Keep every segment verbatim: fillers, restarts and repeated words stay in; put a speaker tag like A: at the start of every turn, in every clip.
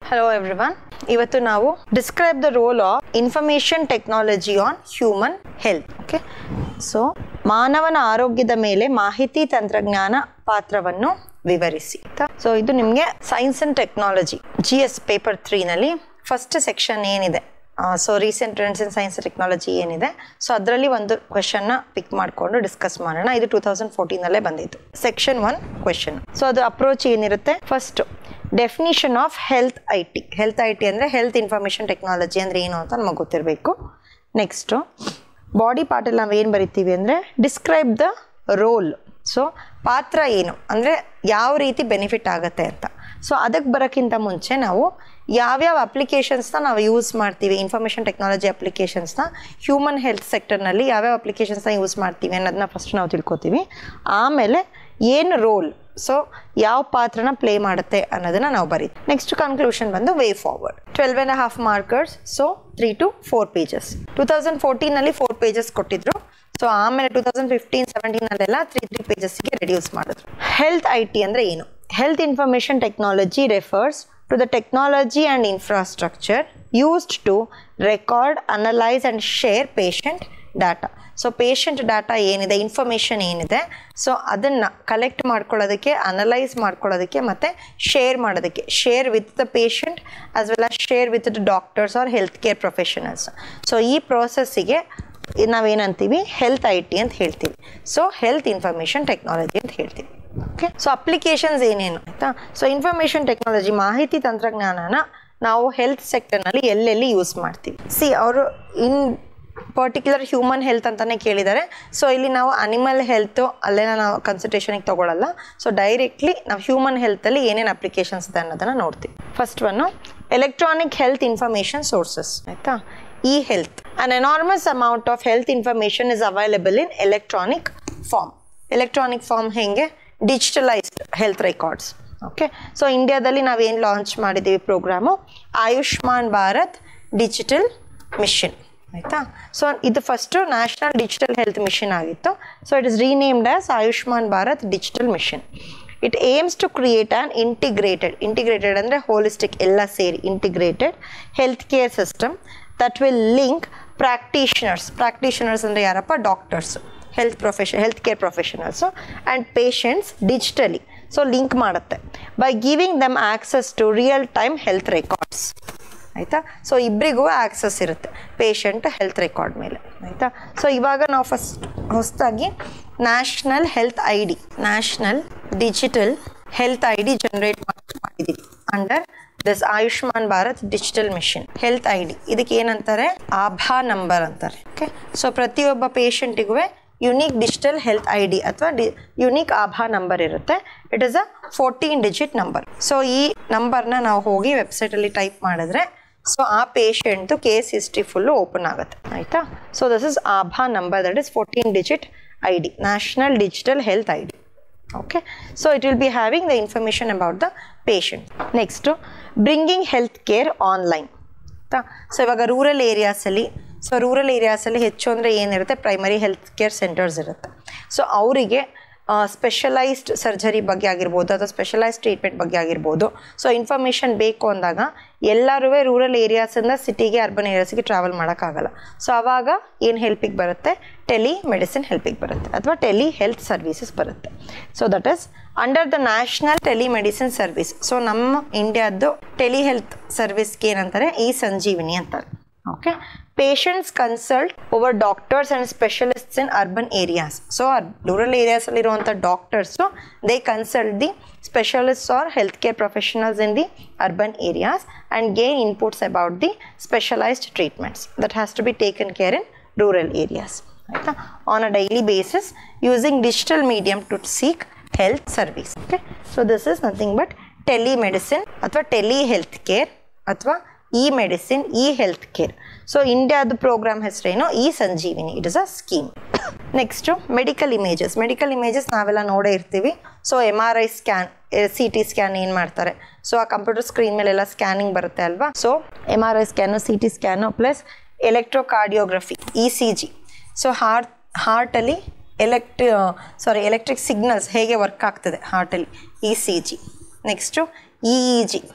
A: Hello everyone. ಇವತ್ತು ನಾವು describe the role of information technology on human health. Okay. So ಮಾನವನ ಆರೋಗ್ಯದ ಮೇಲೆ ಮಾಹಿತಿ ತಂತ್ರಜ್ಞಾನ ಪಾತ್ರವನ್ನು ವಿವರಿಸಿ. ಸೊ ಇದು ನಿಮಗೆ science and technology G S paper three ನಲ್ಲಿ ಫಸ್ಟ್ ಸೆಕ್ಷನ್ ಏನಿದೆ, so recent trends in science technology ಏನಿದೆ, ಸೊ ಅದರಲ್ಲಿ ಒಂದು ಕ್ವೆಶನ್ನ ಪಿಕ್ ಮಾಡಿಕೊಂಡು ಡಿಸ್ಕಸ್ ಮಾಡೋಣ. ಇದು ಟೂ ತೌಸಂಡ್ ಫೋರ್ಟೀನಲ್ಲೇ ಬಂದಿತ್ತು. Section one question. ಸೊ ಅದು ಅಪ್ರೋಚ್ ಏನಿರುತ್ತೆ, first definition of health I T. Health I T ಅಂದರೆ ಹೆಲ್ತ್ ಇನ್ಫಾರ್ಮೇಷನ್ ಟೆಕ್ನಾಲಜಿ ಅಂದರೆ ಏನು ಅಂತ ನಮಗೆ ಗೊತ್ತಿರಬೇಕು. ನೆಕ್ಸ್ಟು ಬಾಡಿ ಪಾರ್ಟಲ್ಲಿ ನಾವು ಏನು ಬರಿತೀವಿ ಅಂದರೆ ಡಿಸ್ಕ್ರೈಬ್ ದ ರೋಲ್. ಸೊ ಪಾತ್ರ ಏನು ಅಂದರೆ ಯಾವ ರೀತಿ ಬೆನಿಫಿಟ್ ಆಗುತ್ತೆ ಅಂತ. ಸೊ ಅದಕ್ಕೆ ಬರೋಕ್ಕಿಂತ ಮುಂಚೆ ನಾವು ಯಾವ್ಯಾವ ಅಪ್ಲಿಕೇಶನ್ಸ್ನ ನಾವು ಯೂಸ್ ಮಾಡ್ತೀವಿ, ಇನ್ಫಾರ್ಮೇಷನ್ ಟೆಕ್ನಾಲಜಿ ಅಪ್ಲಿಕೇಶನ್ಸ್ನ ಹ್ಯೂಮನ್ ಹೆಲ್ತ್ ಸೆಕ್ಟರ್ನಲ್ಲಿ ಯಾವ್ಯಾವ ಅಪ್ಲಿಕೇಶನ್ಸ್ನ ಯೂಸ್ ಮಾಡ್ತೀವಿ ಅನ್ನೋದನ್ನ ಫಸ್ಟ್ ನಾವು ತಿಳ್ಕೊತೀವಿ. ಆಮೇಲೆ ಏನು ರೋಲ್, ಸೊ ಯಾವ ಪಾತ್ರನ ಪ್ಲೇ ಮಾಡುತ್ತೆ ಅನ್ನೋದನ್ನ ನಾವು ಬರೀ. ನೆಕ್ಸ್ಟ್ ಕನ್ಕ್ಲೂಷನ್ ಬಂದು way forward. Twelve and half markers, so three to four pages. Two thousand ಫೋರ್ಟೀನಲ್ಲಿ ಫೋರ್ ಪೇಜಸ್ ಕೊಟ್ಟಿದ್ರು. ಸೊ ಆಮೇಲೆ ಟೂ ತೌಸಂಡ್ ಫಿಫ್ಟೀನ್ ಸೆವೆಂಟೀನಲ್ಲೆಲ್ಲ ತ್ರೀ ತ್ರೀ ಪೇಜಸ್ಗೆ ರೆಡ್ಯೂಸ್ ಮಾಡಿದ್ರು. ಹೆಲ್ತ್ ಐ ಟಿ ಅಂದರೆ ಏನು? Health information technology refers to the technology and infrastructure used to record, analyze and share patient data. So patient data ಏನಿದೆ, information ಏನಿದೆ, so ಅದನ್ನು collect ಮಾಡ್ಕೊಳ್ಳೋದಕ್ಕೆ, analyse ಮಾಡ್ಕೊಳ್ಳೋದಕ್ಕೆ ಮತ್ತು ಶೇರ್ ಮಾಡೋದಕ್ಕೆ, share with the patient as well as share with the doctors or health care professionals. So ಈ ಪ್ರೋಸೆಸ್ಸಿಗೆ ನಾವೇನಂತೀವಿ, ಹೆಲ್ತ್ ಐ ಟಿ ಅಂತ ಹೇಳ್ತೀವಿ. ಸೊ ಹೆಲ್ತ್ ಇನ್ಫಾರ್ಮೇಷನ್ ಟೆಕ್ನಾಲಜಿ ಅಂತ ಹೇಳ್ತೀವಿ. ಓಕೆ. ಸೊ ಅಪ್ಲಿಕೇಶನ್ಸ್ ಏನೇನು ಆಯಿತಾ. ಸೊ ಇನ್ಫಾರ್ಮೇಷನ್ ಟೆಕ್ನಾಲಜಿ, ಮಾಹಿತಿ ತಂತ್ರಜ್ಞಾನನ ನಾವು ಹೆಲ್ತ್ ಸೆಕ್ಟರ್ನಲ್ಲಿ ಎಲ್ಲೆಲ್ಲಿ ಯೂಸ್ ಮಾಡ್ತೀವಿ. ಸಿ ಅವರು ಇನ್ ಪರ್ಟಿಕ್ಯುಲರ್ ಹ್ಯೂಮನ್ ಹೆಲ್ತ್ ಅಂತಲೇ ಕೇಳಿದ್ದಾರೆ. ಸೊ ಇಲ್ಲಿ ನಾವು ಅನಿಮಲ್ ಹೆಲ್ತು ಅಲ್ಲೆಲ್ಲ ನಾವು ಕನ್ಸಲ್ಟೇಷನಿಗೆ ತೊಗೊಳ್ಳಲ್ಲ. ಸೊ ಡೈರೆಕ್ಟ್ಲಿ ನಾವು ಹ್ಯೂಮನ್ ಹೆಲ್ತಲ್ಲಿ ಏನೇನು ಅಪ್ಲಿಕೇಶನ್ಸ್ ಇದೆ ಅನ್ನೋದನ್ನು ನೋಡ್ತೀವಿ. First one electronic health information sources ಆಯಿತಾ. E health, an enormous amount of health information is available in electronic form. Electronic form ಹೇಗೆ? Digitalised health records. Okay. So ಇಂಡಿಯಾದಲ್ಲಿ ನಾವೇನು ಲಾಂಚ್ ಮಾಡಿದ್ದೀವಿ programme, Ayushman Bharat digital mission ಆಯಿತಾ. So ಇದು first national digital health mission ಆಗಿತ್ತು. So it is renamed as Ayushman Bharat digital mission. It aims to create an integrated, integrated ಅಂದರೆ holistic, ಎಲ್ಲ ಸೇರಿ integrated health care system that will link practitioners. Practitioners ಅಂದರೆ ಯಾರಪ್ಪ? Doctors, health profession health care professionals and patients digitally. So link ಮಾಡುತ್ತೆ by giving them access to real time health records ಆಯಿತಾ. So ಇಬ್ಬರಿಗೂ access ಇರುತ್ತೆ patient health record ಮೇಲೆ ಆಯಿತಾ. So ಇವಾಗ ನಾವು ಫಸ್ಟ್ ಹೊಸದಾಗಿ national health I D, national digital health I D generate ಮಾಡಿದ್ದೀವಿ under this Ayushman Bharat digital mission. Health I D ಇದಕ್ಕೆ ಏನಂತಾರೆ? ಆಭಾ ನಂಬರ್ ಅಂತಾರೆ. ಓಕೆ. ಸೊ ಪ್ರತಿಯೊಬ್ಬ ಪೇಷಂಟಿಗೂ unique digital health I D ಅಥವಾ ಡಿ ಯುನೀಕ್ ಆಭಾ ನಂಬರ್ ಇರುತ್ತೆ. It is a fourteen digit number. So ಈ ನಂಬರ್ನ ನಾವು ಹೋಗಿ ವೆಬ್ಸೈಟಲ್ಲಿ ಟೈಪ್ ಮಾಡಿದ್ರೆ ಸೊ ಆ ಪೇಷಂಟ್ದು ಕೇಸ್ ಹಿಸ್ಟ್ರಿ ಫುಲ್ಲು ಓಪನ್ ಆಗುತ್ತೆ ಆಯಿತಾ. ಸೊ ದಿಸ್ ಇಸ್ ಆಭಾ number, that is fourteen digit I D, national digital health I D. Okay. So it will be having the information about the patient. Next bringing health care online ಆಯಿತಾ. So ಇವಾಗ rural ಏರಿಯಾಸಲ್ಲಿ, so rural ಏರಿಯಾಸಲ್ಲಿ ಹೆಚ್ಚು ಅಂದರೆ ಏನಿರುತ್ತೆ, primary health care centres ಇರುತ್ತೆ. So ಅವರಿಗೆ specialised surgery ಬಗ್ಗೆ ಆಗಿರ್ಬೋದು ಅಥವಾ ಸ್ಪೆಷಲೈಸ್ಡ್ ಟ್ರೀಟ್ಮೆಂಟ್ ಬಗ್ಗೆ ಆಗಿರ್ಬೋದು, ಸೊ ಇನ್ಫಾರ್ಮೇಷನ್ ಬೇಕು ಅಂದಾಗ ಎಲ್ಲರೂ ರೂರಲ್ ಏರಿಯಾಸಿಂದ ಸಿಟಿಗೆ, ಅರ್ಬನ್ ಏರಿಯಾಸಿಗೆ ಟ್ರಾವೆಲ್ ಮಾಡೋಕ್ಕಾಗಲ್ಲ. ಸೊ ಆವಾಗ ಏನು ಹೆಲ್ಪಿಗೆ ಬರುತ್ತೆ? ಟೆಲಿ ಮೆಡಿಸಿನ್ ಹೆಲ್ಪಿಗೆ ಬರುತ್ತೆ ಅಥವಾ ಟೆಲಿ ಹೆಲ್ತ್ ಸರ್ವಿಸಸ್ ಬರುತ್ತೆ. So that is under the national telemedicine service. So ನಮ್ಮ ಇಂಡಿಯಾದ್ದು ಟೆಲಿ ಹೆಲ್ತ್ ಸರ್ವಿಸ್ಗೆ ಏನಂತಾರೆ? ಈ ಸಂಜೀವಿನಿ ಅಂತಾರೆ. Okay. Patients consult over doctors and specialists in urban areas. So rural ಏರಿಯಾಸಲ್ಲಿರುವಂಥ doctors they consult the specialists or health care professionals in the urban areas and gain inputs about the specialised treatments that has to be taken care in rural areas ಆಯಿತಾ, on a daily basis using digital medium to seek health service. Okay. So this is nothing but telemedicine ಅಥವಾ telehealth care ಅಥವಾ e medicine, e health care. So ಇಂಡಿಯಾದ programme ಹೆಸರೇನು? E Sanjeevani. It is a scheme. Next medical images. Medical images ನಾವೆಲ್ಲ ನೋಡೇ ಇರ್ತೀವಿ. So M R I scan, C T scan ಏನು ಮಾಡ್ತಾರೆ, so ಆ ಕಂಪ್ಯೂಟರ್ ಸ್ಕ್ರೀನ್ ಮೇಲೆಲ್ಲ ಸ್ಕ್ಯಾನಿಂಗ್ ಬರುತ್ತೆ ಅಲ್ವಾ. So M R I scan, C T scan plus electrocardiography, E C G. So heart ಹಾರ್ಟಲ್ಲಿ ಎಲೆಕ್ಟ್ರಿ ಸಾರಿ ಎಲೆಕ್ಟ್ರಿಕ್ ಸಿಗ್ನಲ್ಸ್ ಹೇಗೆ ವರ್ಕ್ ಆಗ್ತದೆ ಹಾರ್ಟಲ್ಲಿ, E C G. Next E E G,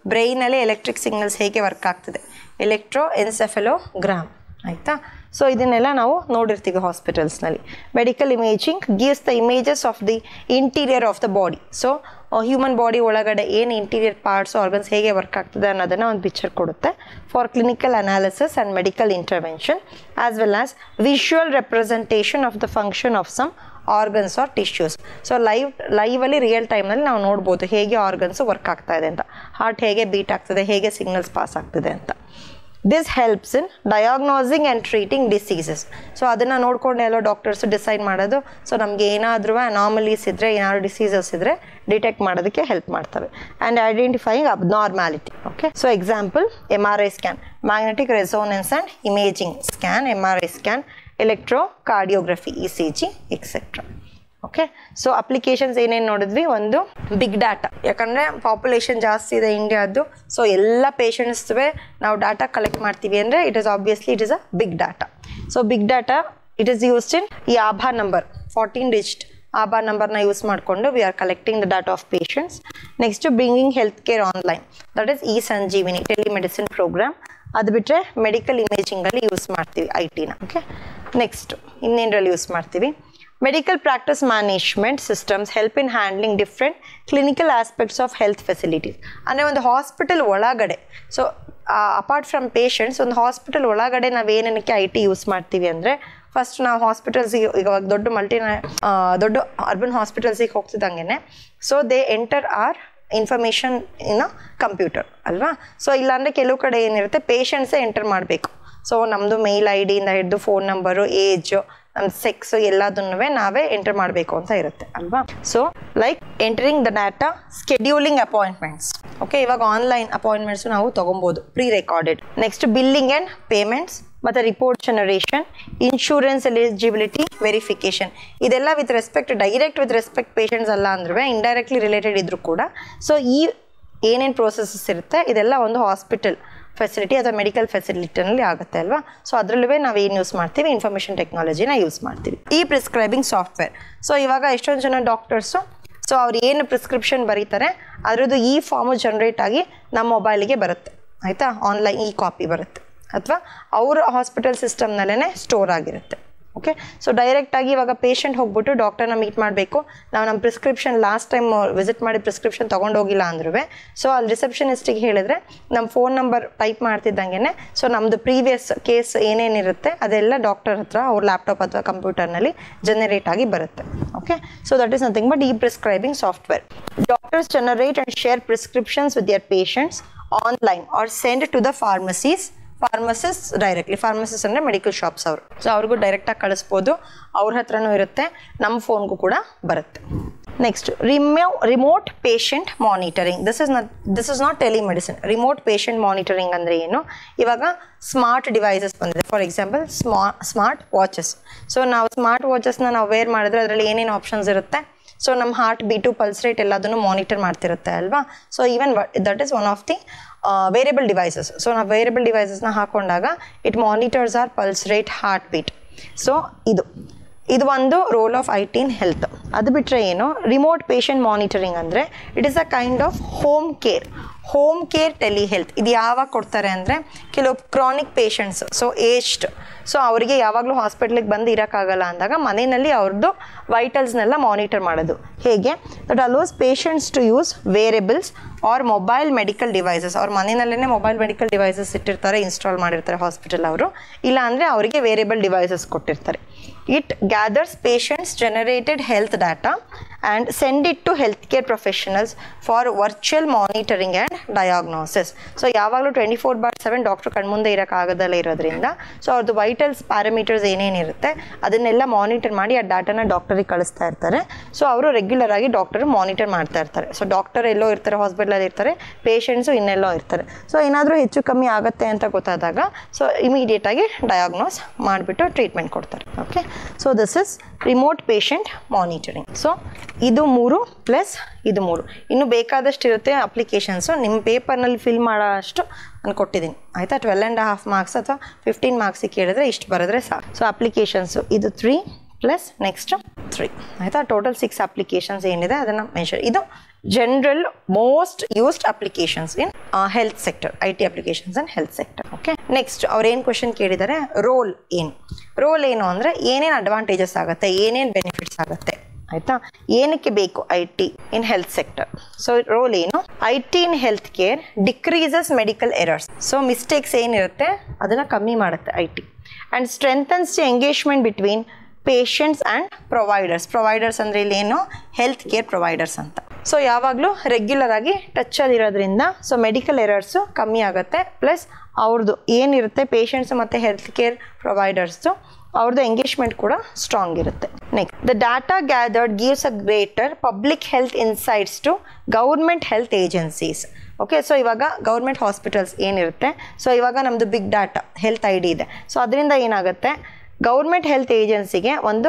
A: ಬ್ರೈನಲ್ಲಿ ಎಲೆಕ್ಟ್ರಿಕ್ ಸಿಗ್ನಲ್ಸ್ ಹೇಗೆ ವರ್ಕ್ ಆಗ್ತದೆ, ಎಲೆಕ್ಟ್ರೋ ಎನ್ಸೆಫೆಲೋಗ್ರಾಮ್ ಆಯಿತಾ. So ಇದನ್ನೆಲ್ಲ ನಾವು ನೋಡಿರ್ತೀವಿ ಹಾಸ್ಪಿಟಲ್ಸ್ನಲ್ಲಿ. Medical imaging gives the images of the interior of the body. So human body ಒಳಗಡೆ ಏನು ಇಂಟೀರಿಯರ್ ಪಾರ್ಟ್ಸ್ ಆರ್ಗನ್ಸ್ ಹೇಗೆ ವರ್ಕ್ ಆಗ್ತದೆ ಅನ್ನೋದನ್ನು ಒಂದು ಪಿಕ್ಚರ್ ಕೊಡುತ್ತೆ for clinical analysis and medical intervention as well as visual representation of the function of some organs or tissues. So live ಲೈವಲ್ಲಿ real ಟೈಮ್ನಲ್ಲಿ ನಾವು ನೋಡ್ಬೋದು ಹೇಗೆ ಆರ್ಗನ್ಸು ವರ್ಕ್ ಆಗ್ತಾ ಇದೆ ಅಂತ, ಹಾರ್ಟ್ ಹೇಗೆ ಬೀಟ್ ಆಗ್ತದೆ, ಹೇಗೆ ಸಿಗ್ನಲ್ಸ್ ಪಾಸ್ ಆಗ್ತದೆ ಅಂತ. This helps in diagnosing and treating diseases. So ಅದನ್ನು ನೋಡ್ಕೊಂಡು ಎಲ್ಲೋ ಡಾಕ್ಟರ್ಸು ಡಿಸೈಡ್ ಮಾಡೋದು. ಸೊ ನಮಗೆ ಏನಾದರೂ ಅನಾಮಲೀಸ್ ಇದ್ದರೆ, ಏನಾದರೂ ಡಿಸೀಸಸ್ ಇದ್ದರೆ ಡಿಟೆಕ್ಟ್ ಮಾಡೋದಕ್ಕೆ ಹೆಲ್ಪ್ ಮಾಡ್ತವೆ. And identifying abnormality. Okay, so example M R I scan, magnetic resonance and imaging scan, M R I scan, electrocardiography, E C G etcetera. Okay, so applications ಏನೇನು ನೋಡಿದ್ವಿ, ಒಂದು big data, ಯಾಕಂದರೆ population ಜಾಸ್ತಿ ಇದೆ ಇಂಡಿಯಾದ್ದು. So ಎಲ್ಲ ಪೇಷಂಟ್ಸ್ವೇ ನಾವು data collect ಮಾಡ್ತೀವಿ ಅಂದರೆ it is obviously it is a big data. So big data it is used in ಈ Aadhaar number, fourteen digit Aadhaar ನಂಬರ್ನ ಯೂಸ್ ಮಾಡಿಕೊಂಡು we are collecting the data of patients. Next bringing health care online, that is e Sanjeevani telemedicine program. ಅದು ಬಿಟ್ಟರೆ medical ಇಮೇಜಿಂಗಲ್ಲಿ use ಮಾಡ್ತೀವಿ I ಟಿನ. Okay, next ಇನ್ನೇನರಲ್ಲಿ use ಮಾಡ್ತೀವಿ, medical practice management systems help in handling different clinical aspects of health facilities. ಅಂದರೆ ಒಂದು hospital ಒಳಗಡೆ, ಸೊ ಅಪಾರ್ಟ್ ಫ್ರಮ್ ಪೇಷಂಟ್ಸ್, ಒಂದು ಹಾಸ್ಪಿಟಲ್ ಒಳಗಡೆ ನಾವು ಏನೇನಕ್ಕೆ ಐ ಟಿ ಯೂಸ್ ಮಾಡ್ತೀವಿ ಅಂದರೆ, ಫಸ್ಟ್ ನಾವು ಹಾಸ್ಪಿಟಲ್ಸಿಗೆ ಈಗ ದೊಡ್ಡ ಮಲ್ಟಿ ದೊಡ್ಡ ಅರ್ಬನ್ ಹಾಸ್ಪಿಟಲ್ಸಿಗೆ ಹೋಗ್ತಿದ್ದಂಗೆ, so they enter our information in a computer ಅಲ್ವಾ. ಸೊ ಇಲ್ಲಾಂದರೆ ಕೆಲವು ಕಡೆ ಏನಿರುತ್ತೆ ಪೇಷಂಟ್ಸೇ ಎಂಟರ್ ಮಾಡಬೇಕು. ಸೊ ನಮ್ಮದು ಮೇಲ್ ಐ ಡಿಯಿಂದ ಹಿಡಿದು ಫೋನ್ ನಂಬರು, ಏಜು, ನಮ್ಮ ಸೆಕ್ಸು ಎಲ್ಲದನ್ನೂ ನಾವೇ ಎಂಟರ್ ಮಾಡಬೇಕು ಅಂತ ಇರುತ್ತೆ ಅಲ್ವಾ. So like entering the data, scheduling appointments. Okay, ಇವಾಗ ಆನ್ಲೈನ್ ಅಪಾಯಿಂಟ್ಮೆಂಟ್ಸು ನಾವು ತೊಗೊಬೋದು pre recorded. Next billing and payments ಮತ್ತು report generation, insurance eligibility verification. ಇದೆಲ್ಲ with respect, direct with respect patients ಅಲ್ಲ ಅಂದ್ರೂ ಇಂಡೈರೆಕ್ಟ್ಲಿ ರಿಲೇಟೆಡ್ ಇದ್ದರೂ ಕೂಡ. ಸೊ ಈ ಏನೇನು ಪ್ರೋಸೆಸಸ್ ಇರುತ್ತೆ ಇದೆಲ್ಲ ಒಂದು ಹಾಸ್ಪಿಟಲ್ ಫೆಸಿಲಿಟಿ ಅಥವಾ ಮೆಡಿಕಲ್ ಫೆಸಿಲಿಟಿನಲ್ಲಿ ಆಗುತ್ತೆ ಅಲ್ವಾ. ಸೊ ಅದರಲ್ಲೂ ನಾವು ಏನು ಯೂಸ್ ಮಾಡ್ತೀವಿ, ಇನ್ಫಾರ್ಮೇಷನ್ ಟೆಕ್ನಾಲಜಿನ ಯೂಸ್ ಮಾಡ್ತೀವಿ. ಈ ಪ್ರಿಸ್ಕ್ರೈಬಿಂಗ್ ಸಾಫ್ಟ್ವೇರ್, ಸೊ ಇವಾಗ ಎಷ್ಟೊಂದು ಜನ ಡಾಕ್ಟರ್ಸು ಸೊ ಅವ್ರು ಏನು ಪ್ರಿಸ್ಕ್ರಿಪ್ಷನ್ ಬರೀತಾರೆ ಅದರದ್ದು ಈ ಫಾರ್ಮು ಜನ್ರೇಟ್ ಆಗಿ ನಮ್ಮ ಮೊಬೈಲಿಗೆ ಬರುತ್ತೆ ಆಯಿತಾ, ಆನ್ಲೈನ್ ಈ ಕಾಪಿ ಬರುತ್ತೆ ಅಥವಾ ಅವ್ರ ಹಾಸ್ಪಿಟಲ್ ಸಿಸ್ಟಮ್ನಲ್ಲೇ ಸ್ಟೋರ್ ಆಗಿರುತ್ತೆ. ಓಕೆ, ಸೊ ಡೈರೆಕ್ಟಾಗಿ ಇವಾಗ ಪೇಷಂಟ್ ಹೋಗ್ಬಿಟ್ಟು ಡಾಕ್ಟರ್ನ ಮೀಟ್ ಮಾಡಬೇಕು, ನಾವು ನಮ್ಮ ಪ್ರಿಸ್ಕ್ರಿಪ್ಷನ್ ಲಾಸ್ಟ್ ಟೈಮ್ ವಿಸಿಟ್ ಮಾಡಿ ಪ್ರಿಸ್ಕ್ರಿಪ್ಷನ್ ತೊಗೊಂಡೋಗಿಲ್ಲ ಅಂದ್ರೂ ಸೊ ಅಲ್ಲಿ ರಿಸೆಪ್ಷನಿಸ್ಟಿಗೆ ಹೇಳಿದ್ರೆ ನಮ್ಮ ಫೋನ್ ನಂಬರ್ ಟೈಪ್ ಮಾಡ್ತಿದ್ದಂಗೆ ಸೊ ನಮ್ಮದು ಪ್ರೀವಿಯಸ್ ಕೇಸ್ ಏನೇನಿರುತ್ತೆ ಅದೆಲ್ಲ ಡಾಕ್ಟರ್ ಹತ್ರ ಅವ್ರ ಲ್ಯಾಪ್ಟಾಪ್ ಅಥವಾ ಕಂಪ್ಯೂಟರ್ನಲ್ಲಿ ಜನರೇಟ್ ಆಗಿ ಬರುತ್ತೆ. Okay, so that is nothing but e prescribing software. Doctors generate and share prescriptions with their patients online or send to the pharmacies. Pharmacies directly, pharmacies ಅಂದರೆ medical shops ಅವರು, so ಅವ್ರಿಗೂ ಡೈರೆಕ್ಟಾಗಿ ಕಳಿಸ್ಬೋದು, ಅವ್ರ ಹತ್ರನೂ ಇರುತ್ತೆ, ನಮ್ಮ ಫೋನ್ಗೂ ಕೂಡ ಬರುತ್ತೆ. ನೆಕ್ಸ್ಟ್ ರಿಮೋ remote patient monitoring. This is not this is not telemedicine. Remote patient monitoring ಅಂದರೆ ಏನು, ಇವಾಗ ಸ್ಮಾರ್ಟ್ ಡಿವೈಸಸ್ ಬಂದಿದೆ. ಫಾರ್ ಎಕ್ಸಾಂಪಲ್ ಸ್ಮಾ ಸ್ಮಾರ್ಟ್ ವಾಚಸ್. ಸೊ ನಾವು ಸ್ಮಾರ್ಟ್ ವಾಚಸ್ನ ನಾವು ವೇರ್ ಮಾಡಿದ್ರೆ ಅದರಲ್ಲಿ ಏನೇನು ಆಪ್ಷನ್ಸ್ ಇರುತ್ತೆ, ಸೊ ನಮ್ಮ ಹಾರ್ಟ್ ಬೀಟು, ಪಲ್ಸ್ ರೇಟ್ ಎಲ್ಲದನ್ನು ಮಾನಿಟರ್ ಮಾಡ್ತಿರುತ್ತೆ ಅಲ್ವಾ. So even that is one of the wearable devices. So ನಾವು ವೇರಿಯಬಲ್ ಡಿವೈಸಸ್ನ ಹಾಕೊಂಡಾಗ it monitors our pulse rate, heart beat. So ಇದು ಇದು ಒಂದು role of I T in health. ಅದು ಬಿಟ್ಟರೆ ಏನು, ರಿಮೋಟ್ ಪೇಷಂಟ್ ಮಾನಿಟರಿಂಗ್ ಅಂದರೆ it is a kind of home care. Home care telehealth ಇದು ಯಾವಾಗ ಕೊಡ್ತಾರೆ ಅಂದರೆ ಕೆಲವು chronic patients, so aged, so ಅವರಿಗೆ ಯಾವಾಗಲೂ ಹಾಸ್ಪಿಟ್ಲಿಗೆ ಬಂದು ಇರೋಕ್ಕಾಗಲ್ಲ ಅಂದಾಗ ಮನೆಯಲ್ಲಿ ಅವ್ರದ್ದು ವೈಟಲ್ಸ್ನೆಲ್ಲ ಮಾನಿಟರ್ ಮಾಡೋದು. ಹೇಗೆ, that allows patients to use wearables or mobile medical devices. ಅವ್ರ ಮನೆಯಲ್ಲೇ ಮೊಬೈಲ್ ಮೆಡಿಕಲ್ ಡಿವೈಸಸ್ ಇಟ್ಟಿರ್ತಾರೆ, ಇನ್ಸ್ಟಾಲ್ ಮಾಡಿರ್ತಾರೆ ಹಾಸ್ಪಿಟಲ್ ಅವರು, ಇಲ್ಲ ಅಂದರೆ ಅವರಿಗೆ ವೇರಿಯಬಲ್ ಡಿವೈಸಸ್ ಕೊಟ್ಟಿರ್ತಾರೆ. It gathers patients generated health data and send it to health care professionals for virtual monitoring and diagnosis. So ಯಾವಾಗಲೂ twenty four by seven doctor ಕಣ್ಮುಂದೆ ಇರೋಕ್ಕಾಗದಲ್ಲೇ ಇರೋದ್ರಿಂದ ಸೊ ಅವ್ರದ್ದು ವೈಟಲ್ಸ್ ಪ್ಯಾರಾಮೀಟರ್ಸ್ ಏನೇನಿರುತ್ತೆ ಅದನ್ನೆಲ್ಲ ಮಾನಿಟರ್ ಮಾಡಿ ಆ ಡಾಟಾನ ಡಾಕ್ಟರಿಗೆ ಕಳಿಸ್ತಾ ಇರ್ತಾರೆ. ಸೊ ಅವರು ರೆಗ್ಯುಲರ್ ಆಗಿ ಡಾಕ್ಟರ್ ಮಾನಿಟರ್ ಮಾಡ್ತಾ ಇರ್ತಾರೆ. ಸೊ ಡಾಕ್ಟರ್ ಎಲ್ಲೋ ಇರ್ತಾರೆ, ಹಾಸ್ಪಿಟಲಲ್ಲಿ ಇರ್ತಾರೆ, ಪೇಷಂಟ್ಸು ಇನ್ನೆಲ್ಲೋ ಇರ್ತಾರೆ. ಸೊ ಏನಾದರೂ ಹೆಚ್ಚು ಕಮ್ಮಿ ಆಗುತ್ತೆ ಅಂತ ಗೊತ್ತಾದಾಗ ಸೊ ಇಮಿಡಿಯೇಟಾಗಿ ಡಯಾಗ್ನೋಸ್ ಮಾಡಿಬಿಟ್ಟು ಟ್ರೀಟ್ಮೆಂಟ್ ಕೊಡ್ತಾರೆ. Okay, so this is remote patient monitoring. So ಇದು ಮೂರು ಪ್ಲಸ್ ಇದು ಮೂರು, ಇನ್ನು ಬೇಕಾದಷ್ಟು ಇರುತ್ತೆ ಅಪ್ಲಿಕೇಶನ್ಸು. ನಿಮ್ಮ ಪೇಪರ್ನಲ್ಲಿ ಫಿಲ್ ಮಾಡೋ ಅಷ್ಟು ನಾನು ಕೊಟ್ಟಿದ್ದೀನಿ ಆಯಿತಾ. Twelve and half marks or fifteen ಮಾರ್ಕ್ಸಿಗೆ ಕೇಳಿದ್ರೆ ಇಷ್ಟು ಬರೆದ್ರೆ ಸಾಕು. ಸೊ ಅಪ್ಲಿಕೇಶನ್ಸು ಇದು ತ್ರೀ ಪ್ಲಸ್ ನೆಕ್ಸ್ಟ್ ತ್ರೀ ಆಯಿತಾ. ಟೋಟಲ್ ಸಿಕ್ಸ್ ಅಪ್ಲಿಕೇಶನ್ಸ್ ಏನಿದೆ ಅದನ್ನು ಮೆನ್ಷನ್. ಇದು general most used applications in uh, health sector, I T applications and health sector. Okay, next ಅವ್ರು ಏನು ಕ್ವೆಶನ್ ಕೇಳಿದ್ದಾರೆ, ರೋಲ್ ಏನು, ರೋಲ್ ಏನು ಅಂದರೆ ಏನೇನು ಅಡ್ವಾಂಟೇಜಸ್ ಆಗುತ್ತೆ, ಏನೇನು ಬೆನಿಫಿಟ್ಸ್ ಆಗುತ್ತೆ ಆಯಿತಾ, ಏನಕ್ಕೆ ಬೇಕು I T in health sector. So role ಏನು, I T in health care decreases medical errors. So mistakes ಏನಿರುತ್ತೆ ಅದನ್ನು ಕಮ್ಮಿ ಮಾಡುತ್ತೆ I T. And strengthens the engagement between patients and providers. Providers ಅಂದರೆ ಇಲ್ಲಿ ಏನು, ಹೆಲ್ತ್ ಕೇರ್ ಪ್ರೊವೈಡರ್ಸ್ ಅಂತ. So ಯಾವಾಗಲೂ ರೆಗ್ಯುಲರ್ ಆಗಿ ಟಚ್ಚಲ್ಲಿರೋದ್ರಿಂದ ಸೊ ಮೆಡಿಕಲ್ ಎರರ್ಸು ಕಮ್ಮಿ ಆಗುತ್ತೆ. ಪ್ಲಸ್ ಅವ್ರದ್ದು ಏನಿರುತ್ತೆ ಪೇಷಂಟ್ಸ್ ಮತ್ತು ಹೆಲ್ತ್ ಕೇರ್ ಪ್ರೊವೈಡರ್ಸ್ದು ಅವ್ರದ್ದು ಎಂಗೇಜ್ಮೆಂಟ್ ಕೂಡ ಸ್ಟ್ರಾಂಗ್ ಇರುತ್ತೆ. Next, the data gathered gives a greater public health insights to government health agencies. Okay, so ಇವಾಗ ಗೌರ್ಮೆಂಟ್ ಹಾಸ್ಪಿಟಲ್ಸ್ ಏನಿರುತ್ತೆ, ಸೊ ಇವಾಗ ನಮ್ಮದು big data health I D ಇದೆ. ಸೊ ಅದರಿಂದ ಏನಾಗುತ್ತೆ, ಗೌರ್ಮೆಂಟ್ ಹೆಲ್ತ್ ಏಜೆನ್ಸಿಗೆ ಒಂದು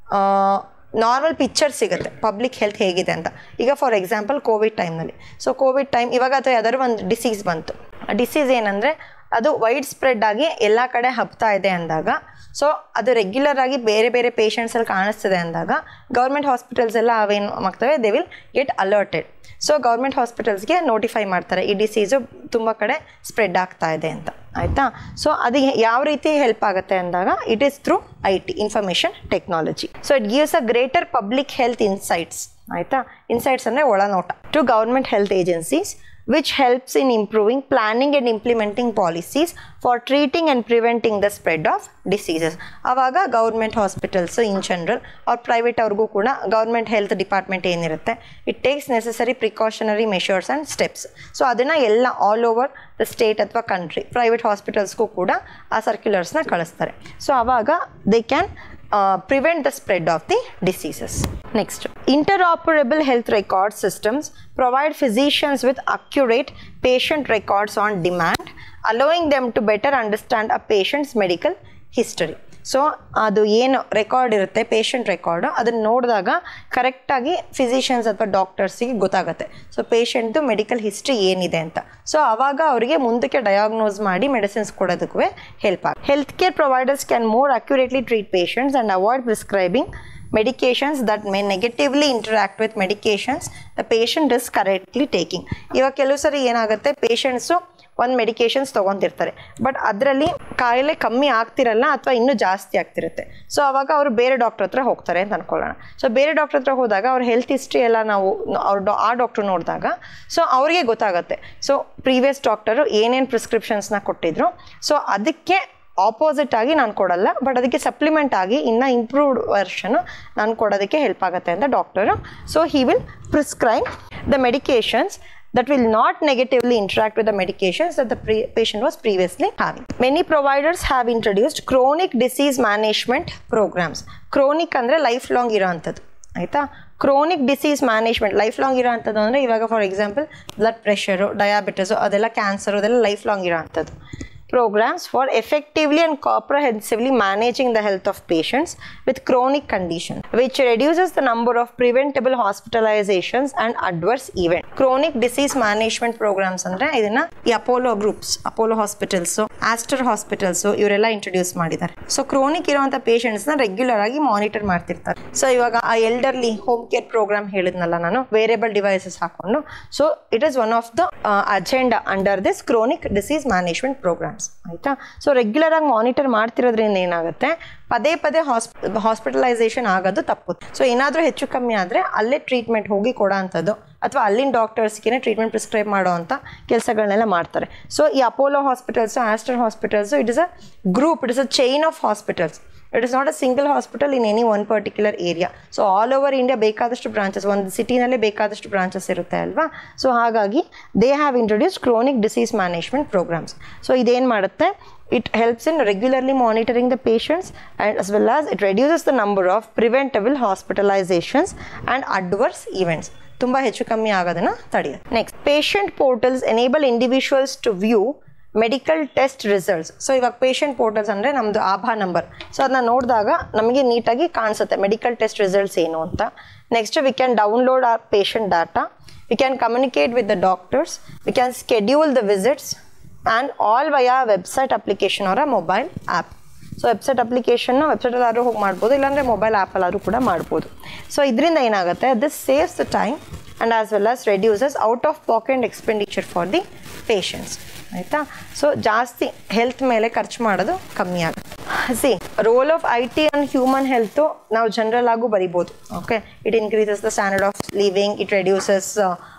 A: ನಾರ್ಮಲ್ ಪಿಕ್ಚರ್ ಸಿಗುತ್ತೆ ಪಬ್ಲಿಕ್ ಹೆಲ್ತ್ ಹೇಗಿದೆ ಅಂತ. ಈಗ ಫಾರ್ ಎಕ್ಸಾಂಪಲ್ ಕೋವಿಡ್ ಟೈಮ್ನಲ್ಲಿ, ಸೊ ಕೋವಿಡ್ ಟೈಮ್ ಇವಾಗ ಅಥವಾ ಯಾವ್ದಾದ್ರು ಒಂದು ಡಿಸೀಸ್ ಬಂತು, ಆ ಡಿಸೀಸ್ ಏನಂದರೆ ಅದು ವೈಡ್ ಸ್ಪ್ರೆಡ್ ಆಗಿ ಎಲ್ಲ ಕಡೆ ಹಬ್ತಾ ಇದೆ ಅಂದಾಗ, ಸೊ ಅದು ರೆಗ್ಯುಲರ್ ಆಗಿ ಬೇರೆ ಬೇರೆ ಪೇಷಂಟ್ಸಲ್ಲಿ ಕಾಣಿಸ್ತದೆ ಅಂದಾಗ ಗೌರ್ಮೆಂಟ್ ಹಾಸ್ಪಿಟಲ್ಸ್ ಎಲ್ಲ ಅವೇನು ಮಾಡ್ತವೆ, they will get alerted. So government ಹಾಸ್ಪಿಟಲ್ಸ್ಗೆ ನೋಟಿಫೈ ಮಾಡ್ತಾರೆ ಈ ಡಿಸೀಸು ತುಂಬ ಕಡೆ ಸ್ಪ್ರೆಡ್ ಆಗ್ತಾ ಇದೆ ಅಂತ, ಆಯಿತಾ. ಸೊ ಅದು ಯಾವ ರೀತಿ ಹೆಲ್ಪ್ ಆಗುತ್ತೆ ಅಂದಾಗ, it is through I T, information technology. So it gives a greater public health insights, ಆಯಿತಾ. ಇನ್ಸೈಟ್ಸ್ ಅಂದರೆ ಒಳನೋಟ to government health agencies, which helps in improving planning and implementing policies for treating and preventing the spread of diseases. ಆವಾಗ government hospitals in general ಅವ್ರ private ಅವ್ರಿಗೂ ಕೂಡ government health department ಏನಿರುತ್ತೆ, it takes necessary precautionary measures and steps. So ಅದನ್ನು ಎಲ್ಲ all over the state ಅಥವಾ country private ಹಾಸ್ಪಿಟಲ್ಸ್ಗೂ ಕೂಡ ಆ ಸರ್ಕ್ಯುಲರ್ಸ್ನ ಕಳಿಸ್ತಾರೆ. ಸೊ ಆವಾಗ they can Uh, prevent the spread of the diseases. Next, interoperable health record systems provide physicians with accurate patient records on demand, allowing them to better understand a patient's medical history. So ಅದು ಏನು record ಇರುತ್ತೆ patient record, ಅದನ್ನು ನೋಡಿದಾಗ ಕರೆಕ್ಟಾಗಿ physicians ಅಥವಾ ಡಾಕ್ಟರ್ಸಿಗೆ ಗೊತ್ತಾಗುತ್ತೆ so ಪೇಷಂಟ್ದು medical history ಏನಿದೆ ಅಂತ. ಸೊ ಆವಾಗ ಅವರಿಗೆ ಮುಂದಕ್ಕೆ ಡಯಾಗ್ನೋಸ್ ಮಾಡಿ ಮೆಡಿಸಿನ್ಸ್ ಕೊಡೋದಕ್ಕೂ ಹೆಲ್ಪ್ ಆಗುತ್ತೆ. Health care providers can more accurately treat patients and avoid prescribing medications that may negatively interact with medications the patient is correctly taking. ಇವಾಗ ಕೆಲವು ಸರಿ ಏನಾಗುತ್ತೆ, ಪೇಷಂಟ್ಸು ಒಂದು ಮೆಡಿಕೇಷನ್ಸ್ ತೊಗೊತಿರ್ತಾರೆ, ಬಟ್ ಅದರಲ್ಲಿ ಕಾಯಿಲೆ ಕಮ್ಮಿ ಆಗ್ತಿರಲ್ಲ ಅಥವಾ ಇನ್ನೂ ಜಾಸ್ತಿ ಆಗ್ತಿರುತ್ತೆ. ಸೊ ಆವಾಗ ಅವರು ಬೇರೆ ಡಾಕ್ಟ್ರ್ ಹತ್ರ ಹೋಗ್ತಾರೆ ಅಂತ ಅಂದ್ಕೊಳ್ಳೋಣ. ಸೊ ಬೇರೆ ಡಾಕ್ಟ್ರ್ ಹತ್ರ ಹೋದಾಗ ಅವ್ರ ಹೆಲ್ತ್ ಹಿಸ್ಟ್ರಿ ಎಲ್ಲ ನಾವು ಅವ್ರ ಡಾ ಆ ಡಾಕ್ಟ್ರು ನೋಡಿದಾಗ ಸೊ ಅವರಿಗೆ ಗೊತ್ತಾಗುತ್ತೆ ಸೊ ಪ್ರೀವಿಯಸ್ ಡಾಕ್ಟರು ಏನೇನು ಪ್ರಿಸ್ಕ್ರಿಪ್ಷನ್ಸ್ನ ಕೊಟ್ಟಿದ್ರು, ಸೊ ಅದಕ್ಕೆ ಆಪೋಸಿಟ್ ಆಗಿ ನಾನು ಕೊಡಲ್ಲ, ಬಟ್ ಅದಕ್ಕೆ ಸಪ್ಲಿಮೆಂಟ್ ಆಗಿ ಇನ್ನೂ ಇಂಪ್ರೂವ್ಡ್ ವರ್ಷನು ನಾನು ಕೊಡೋದಕ್ಕೆ ಹೆಲ್ಪ್ ಆಗುತ್ತೆ ಅಂತ doctor. So he will prescribe the medications that will not negatively interact with the medications that the pre- patient was previously having. Many providers have introduced chronic disease management programs. Chronic ಅಂದರೆ life long ಇರೋ ಅಂಥದ್ದು, ಆಯಿತಾ. Chronic disease management life long ಇರೋ ಅಂಥದ್ದು ಅಂದರೆ ಇವಾಗ for example blood pressure, diabetes, ಅದೆಲ್ಲ cancer, ಅದೆಲ್ಲ ಲೈಫ್ ಲಾಂಗ್ ಇರೋ ಅಂಥದ್ದು. Programs for effectively and comprehensively managing the health of patients with chronic condition, which reduces the number of preventable hospitalizations and adverse events. Chronic disease management programs ಅಂದ್ರೆ ಇದನ್ನ ಈ Apollo groups, Apollo hospitals, Aster hospitals ಇವರೆಲ್ಲ introduce ಮಾಡಿದ್ದಾರೆ. So chronic ಇರುವಂಥ ಪೇಷಂಟ್ಸ್ನ regular ಆಗಿ monitor ಮಾಡ್ತಿರ್ತಾರೆ. So ಇವಾಗ ಆ ಎಲ್ಡರ್ಲಿ ಹೋಮ್ ಕೇರ್ ಪ್ರೋಗ್ರಾಮ್ ಹೇಳಿದ್ನಲ್ಲ ನಾನು, ವೇರಿಯಬಲ್ ಡಿವೈಸಸ್ ಹಾಕೊಂಡು, so it is one of the agenda under this chronic disease management program, ಆಯಿತಾ. ಸೊ ರೆಗ್ಯುಲರ್ ಆಗಿ ಮಾನಿಟರ್ ಮಾಡ್ತಿರೋದ್ರಿಂದ ಏನಾಗುತ್ತೆ, ಪದೇ ಪದೇ ಹಾಸ್ಪಿ ಹಾಸ್ಪಿಟಲೈಸೇಷನ್ ಆಗೋದು ತಪ್ಪುತ್ತೆ. ಸೊ ಏನಾದರೂ ಹೆಚ್ಚು ಕಮ್ಮಿ ಆದರೆ ಅಲ್ಲೇ ಟ್ರೀಟ್ಮೆಂಟ್ ಹೋಗಿ ಕೊಡೋ ಅಂಥದ್ದು ಅಥವಾ ಅಲ್ಲಿನ ಡಾಕ್ಟರ್ಸ್ಗೆ ಟ್ರೀಟ್ಮೆಂಟ್ ಪ್ರಿಸ್ಕ್ರೈಬ್ ಮಾಡೋ ಅಂಥ ಕೆಲಸಗಳನ್ನೆಲ್ಲ ಮಾಡ್ತಾರೆ. ಸೊ ಈ Apollo hospitals, Aster hospitals, it is a group, it is a chain of hospitals. It is not a single hospital in any one particular area. So all over India ಬೇಕಾದಷ್ಟು branches, ಒಂದು ಸಿಟಿನಲ್ಲೇ ಬೇಕಾದಷ್ಟು branches ಇರುತ್ತೆ ಅಲ್ವಾ. So ಹಾಗಾಗಿ they have introduced chronic disease management programs. So ಇದೇನು ಮಾಡುತ್ತೆ, it helps in regularly monitoring the patients and as well as it reduces the number of preventable hospitalizations and adverse events. ತುಂಬ ಹೆಚ್ಚು ಕಮ್ಮಿ ಆಗೋದನ್ನು ತಡೆಯುತ್ತೆ. Next, patient portals enable individuals to view medical test results. So ಇವಾಗ patient portals ಅಂದರೆ ನಮ್ಮದು Aaba number. So ಅದನ್ನ ನೋಡಿದಾಗ ನಮಗೆ ನೀಟಾಗಿ ಕಾಣಿಸುತ್ತೆ ಮೆಡಿಕಲ್ ಟೆಸ್ಟ್ ರಿಸಲ್ಟ್ಸ್ ಏನು ಅಂತ. Next, we can download our patient data, we can communicate with the doctors, we can schedule the visits and all via website application or a mobile app. So website ಅಪ್ಲಿಕೇಶನ್ನ ವೆಬ್ಸೈಟಲ್ಲಿ ಆದರೂ ಹೋಗಿ ಮಾಡ್ಬೋದು, ಇಲ್ಲಾಂದರೆ mobile ಆ್ಯಪಲ್ಲಾದರೂ ಕೂಡ ಮಾಡ್ಬೋದು. ಸೊ ಇದರಿಂದ ಏನಾಗುತ್ತೆ, this saves the time and as well as reduces out of pocket expenditure for the patients. ಆಯಿತಾ? ಸೊ ಜಾಸ್ತಿ ಹೆಲ್ತ್ ಮೇಲೆ ಖರ್ಚು ಮಾಡೋದು ಕಮ್ಮಿ ಆಗುತ್ತೆ. C role of I T on human health ನಾವು ಜನರಲ್ ಆಗು ಬರಿಬೋದು. Okay, it increases the standard of living, it reduces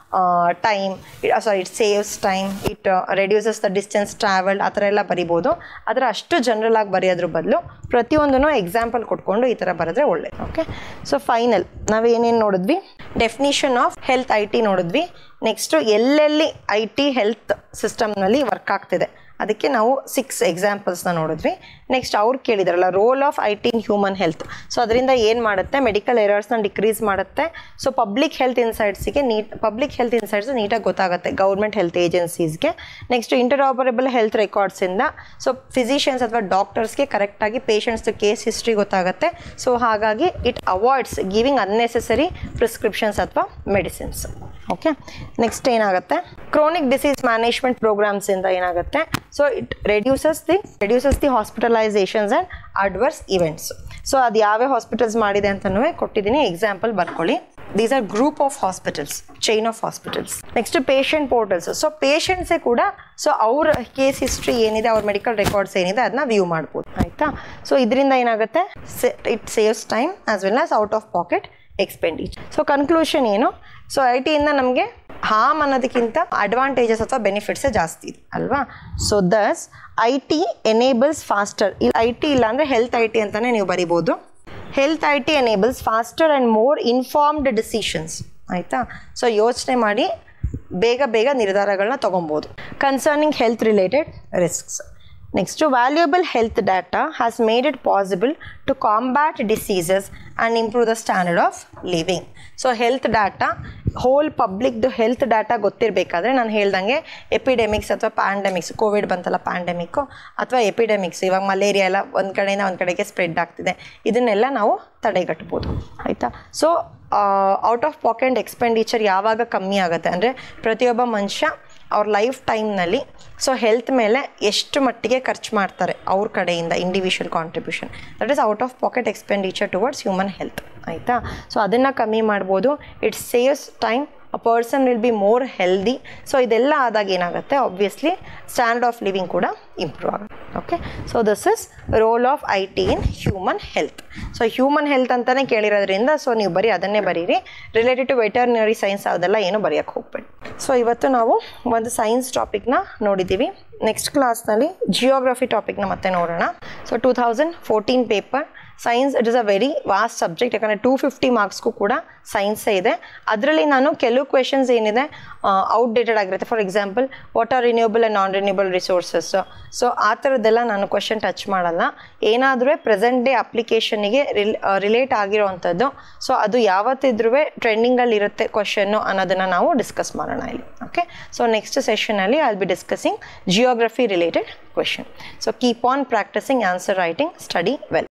A: time, sorry it saves time, it reduces the distance travelled, ಆ ಥರ ಎಲ್ಲ ಬರಿಬೋದು. ಆದರೆ ಅಷ್ಟು ಜನರಲ್ ಆಗಿ ಬರೆಯೋದ್ರ ಬದಲು ಪ್ರತಿಯೊಂದೂ ಎಕ್ಸಾಂಪಲ್ ಕೊಟ್ಕೊಂಡು ಈ ಥರ ಬರೆದ್ರೆ ಒಳ್ಳೆಯದು. ಓಕೆ, ಸೊ ಫೈನಲ್ ನಾವೇನೇನು ನೋಡಿದ್ವಿ, definition of health I T ನೋಡಿದ್ವಿ. ನೆಕ್ಸ್ಟು ಎಲ್ಲೆಲ್ಲಿ ಐ ಟಿ ಹೆಲ್ತ್ ಸಿಸ್ಟಮ್ನಲ್ಲಿ ವರ್ಕ್ ಆಗ್ತಿದೆ ಅದಕ್ಕೆ ನಾವು ಸಿಕ್ಸ್ ಎಕ್ಸಾಂಪಲ್ಸ್ನ ನೋಡಿದ್ವಿ. ನೆಕ್ಸ್ಟ್ ಅವ್ರು ಕೇಳಿದಾರಲ್ಲ role of I T in human health, so ಅದರಿಂದ ಏನು ಮಾಡುತ್ತೆ, ಮೆಡಿಕಲ್ ಎರರ್ಸ್ನ ಡಿಕ್ರೀಸ್ ಮಾಡುತ್ತೆ. ಸೊ ಪಬ್ಲಿಕ್ ಹೆಲ್ತ್ ಇನ್ಸೈಟ್ಸಿಗೆ ನೀಟ್ ಪಬ್ಲಿಕ್ ಹೆಲ್ತ್ ಇನ್ಸೈಟ್ಸ್ ನೀಟಾಗಿ ಗೊತ್ತಾಗುತ್ತೆ ಗೌರ್ಮೆಂಟ್ ಹೆಲ್ತ್ ಏಜೆನ್ಸೀಸ್ಗೆ. ನೆಕ್ಸ್ಟ್ ಇಂಟರ್ಆಪರೇಬಲ್ ಹೆಲ್ತ್ ರೆಕಾರ್ಡ್ಸಿಂದ ಸೊ ಫಿಸಿಷಿಯನ್ಸ್ ಅಥವಾ ಡಾಕ್ಟರ್ಸ್ಗೆ ಕರೆಕ್ಟಾಗಿ ಪೇಷಂಟ್ಸ್ದು ಕೇಸ್ ಹಿಸ್ಟ್ರಿ ಗೊತ್ತಾಗುತ್ತೆ. ಸೊ ಹಾಗಾಗಿ it avoids giving unnecessary prescriptions ಅಥವಾ ಮೆಡಿಸಿನ್ಸ್. ಓಕೆ, ನೆಕ್ಸ್ಟ್ ಏನಾಗುತ್ತೆ, ಕ್ರೋನಿಕ್ ಡಿಸೀಸ್ ಮ್ಯಾನೇಜ್ಮೆಂಟ್ ಪ್ರೋಗ್ರಾಮ್ಸಿಂದ ಏನಾಗುತ್ತೆ, so it reduces the reduces the hospitalisations and adverse events. So ಅದು ಯಾವ್ಯಾವ ಹಾಸ್ಪಿಟಲ್ಸ್ ಮಾಡಿದೆ ಅಂತಲೂ ಕೊಟ್ಟಿದ್ದೀನಿ, ಎಕ್ಸಾಂಪಲ್ ಬರ್ಕೊಳ್ಳಿ. These are group of hospitals, chain of hospitals. Next patient portals, so ಪೇಷಂಟ್ಸೇ ಕೂಡ ಸೊ ಅವ್ರ ಕೇಸ್ ಹಿಸ್ಟ್ರಿ ಏನಿದೆ, ಅವ್ರ ಮೆಡಿಕಲ್ ರೆಕಾರ್ಡ್ಸ್ ಏನಿದೆ ಅದನ್ನ ವ್ಯೂ ಮಾಡ್ಬೋದು. ಆಯಿತಾ? ಸೊ ಇದರಿಂದ ಏನಾಗುತ್ತೆ, it saves time as well as out of pocket expenditure. So conclusion ಏನು, ಸೊ ಐ ಟಿಯಿಂದ ನಮಗೆ ಹಾರ್ಮ್ ಅನ್ನೋದಕ್ಕಿಂತ ಅಡ್ವಾಂಟೇಜಸ್ ಅಥವಾ ಬೆನಿಫಿಟ್ಸೇ ಜಾಸ್ತಿ ಇದೆ ಅಲ್ವಾ. So thus I T enables faster, ಇಲ್ಲಿ ಐ ಟಿ ಇಲ್ಲ ಅಂದರೆ ಹೆಲ್ತ್ ಐ ಟಿ ಅಂತಲೇ ನೀವು ಬರಿಬೋದು. Health I T enables faster and more informed decisions. ಆಯಿತಾ? ಸೊ ಯೋಚನೆ ಮಾಡಿ ಬೇಗ ಬೇಗ ನಿರ್ಧಾರಗಳನ್ನ ತೊಗೊಬೋದು. Concerning health related risks. Next, valuable health data has made it possible to combat diseases and improve the standard of living. So health data, whole public the health data ಗೊತ್ತಿರಬೇಕಾದ್ರೆ ನಾನು ಹೇಳ್ದಂಗೆ ಎಪಿಡೆಮಿಕ್ಸ್ ಅಥವಾ ಪ್ಯಾಂಡಮಿಕ್ಸ್, ಕೋವಿಡ್ ಬಂತಲ್ಲ ಪ್ಯಾಂಡಮಿಕ್ಕು ಅಥವಾ epidemics, ಇವಾಗ malaria ಎಲ್ಲ ಒಂದು ಕಡೆಯಿಂದ ಒಂದು ಕಡೆಗೆ ಸ್ಪ್ರೆಡ್ ಆಗ್ತಿದೆ, ಇದನ್ನೆಲ್ಲ ನಾವು ತಡೆಗಟ್ಬೋದು. ಆಯಿತಾ? So out of pocket expenditure ಯಾವಾಗ ಕಮ್ಮಿ ಆಗುತ್ತೆ ಅಂದರೆ ಪ್ರತಿಯೊಬ್ಬ ಮನುಷ್ಯ ಅವ್ರ ಲೈಫ್ ಟೈಮ್ನಲ್ಲಿ ಸೊ ಹೆಲ್ತ್ ಮೇಲೆ ಎಷ್ಟು ಮಟ್ಟಿಗೆ ಖರ್ಚು ಮಾಡ್ತಾರೆ ಅವ್ರ ಕಡೆಯಿಂದ individual contribution, that is out of pocket expenditure towards human health. ಆಯಿತಾ? ಸೊ ಅದನ್ನು ಕಮ್ಮಿ ಮಾಡ್ಬೋದು. It saves time, a person will be more healthy. So ಇದೆಲ್ಲ ಆದಾಗ ಏನಾಗುತ್ತೆ, ಆಬ್ವಿಯಸ್ಲಿ ಸ್ಟ್ಯಾಂಡರ್ಡ್ ಆಫ್ ಲಿವಿಂಗ್ ಕೂಡ ಇಂಪ್ರೂವ್ ಆಗುತ್ತೆ. Okay, so this is role of I T in human health. So human health ಅಂತಲೇ ಕೇಳಿರೋದ್ರಿಂದ ಸೊ ನೀವು ಬರೀ ಅದನ್ನೇ ಬರೀರಿ. ರಿಲೇಟೆಡ್ ಟು ವೆಟರ್ನರಿ ಸೈನ್ಸ್ ಅದೆಲ್ಲ ಏನು ಬರೆಯೋಕ್ಕೆ ಹೋಗ್ಬೇಡಿ. ಸೊ ಇವತ್ತು ನಾವು ಒಂದು ಸೈನ್ಸ್ ಟಾಪಿಕ್ನ ನೋಡಿದ್ದೀವಿ. ನೆಕ್ಸ್ಟ್ ಕ್ಲಾಸ್ನಲ್ಲಿ ಜಿಯೋಗ್ರಫಿ ಟಾಪಿಕ್ನ ಮತ್ತೆ ನೋಡೋಣ. So two thousand fourteen paper science, it is a very vast subject. ಯಾಕಂದರೆ ಟೂ ಫಿಫ್ಟಿ ಮಾರ್ಕ್ಸ್ಗೂ ಕೂಡ ಸೈನ್ಸೇ ಇದೆ. ಅದರಲ್ಲಿ ನಾನು ಕೆಲವು ಕ್ವೆಶನ್ಸ್ ಏನಿದೆ ಔಟ್ಡೇಟೆಡ್ ಆಗಿರುತ್ತೆ. For example, what are renewable and non renewable resources, so ಆ ಥರದ್ದೆಲ್ಲ ನಾನು ಕ್ವೆಶನ್ ಟಚ್ ಮಾಡಲ್ಲ. ಏನಾದರೂ ಪ್ರೆಸೆಂಟ್ ಡೇ ಅಪ್ಲಿಕೇಶನಿಗೆ ರಿಲ್ ರಿಲೇಟ್ ಆಗಿರೋವಂಥದ್ದು, ಸೊ ಅದು ಯಾವತ್ತಿದ್ರೂ ಟ್ರೆಂಡಿಂಗಲ್ಲಿ ಇರುತ್ತೆ ಕ್ವೆಶನ್ನು ಅನ್ನೋದನ್ನು ನಾವು ಡಿಸ್ಕಸ್ ಮಾಡೋಣ ಇಲ್ಲಿ. ಓಕೆ, ಸೊ ನೆಕ್ಸ್ಟ್ ಸೆಷನಲ್ಲಿ I will be discussing geography related question. So keep on practising answer writing, study well.